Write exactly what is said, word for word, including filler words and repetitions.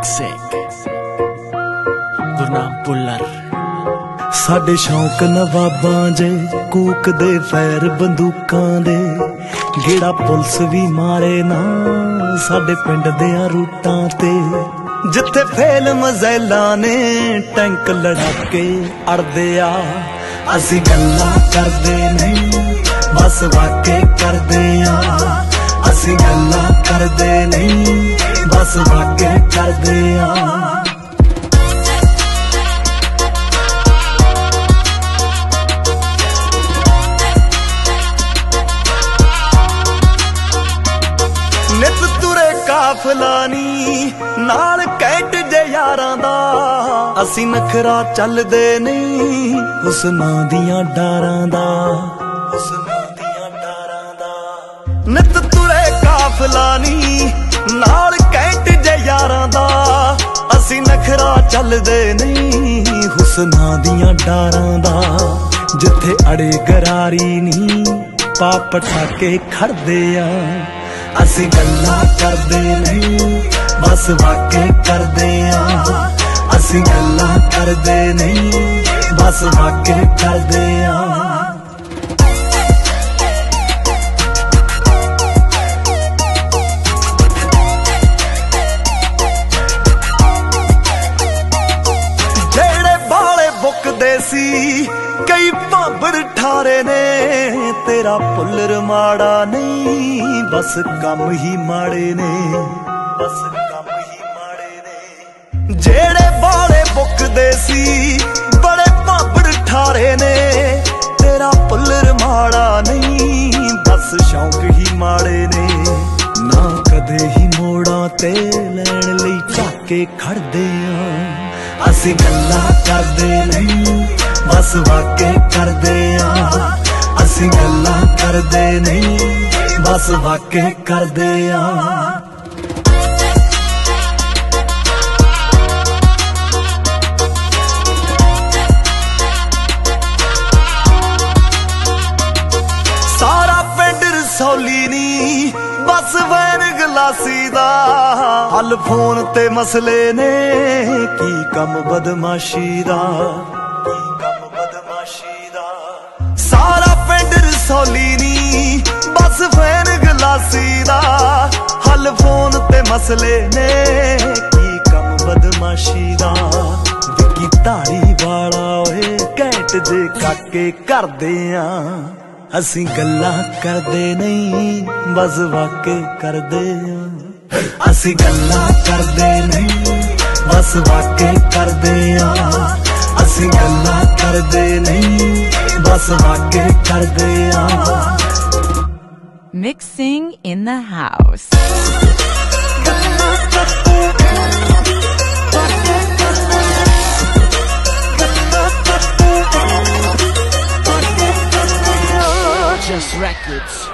Mixing Gurnam पुल्लर। साडे शौक नवाबां जे कूक दे फैर बंदूकां दे गेड़ा पुलिस भी मारे ना साडे पिंड देयां रूटां ते जिथे फेल मज़ैलां ने टैंक लड़ाके अड़दे आ असीं गल्लां करदे नहीं बस वाके करदे आ असीं गल्लां करदे नहीं बस वाके करदे आ। नित तुरे काफला नी नाल कैट जे यारां दा असीं नखरा चलदे नहीं हुस्नां दियां डारां दा हुस्नां दियां डारां दा। नित तुरे काफला नी नाल कैट जे यारां दा असीं नखरा चलदे नहीं हुस्नां दियां डारां दा। जिथे अड़े गरारी नी पाप ठाके खड़दे आ असीं गल्लां करदे नहीं बस वाके करदे आ असीं गल्लां करदे नहीं बस वाके करदे आ। जेड़े बाले बुकदे सी कई भांबड़ ठारे ने तेरा पुल्लर माड़ा नहीं बस कम ही माड़े ने बस कम ही माड़े ने। जेड़े बाले बुकदे सी बड़े भांबड़ ठारे ने तेरा पुल्लर माड़ा नहीं बस शौक ही माड़े ने। ना कदे ही मोड़ा ते लैण लई झाके खड़दे आ असीं गल्लां करदे नहीं बस वाके करदे आ असीं गल्लां करदे नहीं बस वाके करदे आ। सारा पिंड रसौली नी बस वैन गलासी दा हल फोन ते मसले ने की कम बदमाशी दा की कम बदमाशी दा। सारा पिंड रसौली नी बस वैन गलासी दा हल फोन ते मसले ने की कम बदमाशी दा। विकी धाड़ी वाला ओए कैट जे काके करदे आ असीं गल्लां करदे नहीं बस वाके करदे आ असीं गल्लां करदे नहीं बस वाके करदे आ असीं गल्लां करदे नहीं बस वाके करदे आ। Mixing in the house. Just records.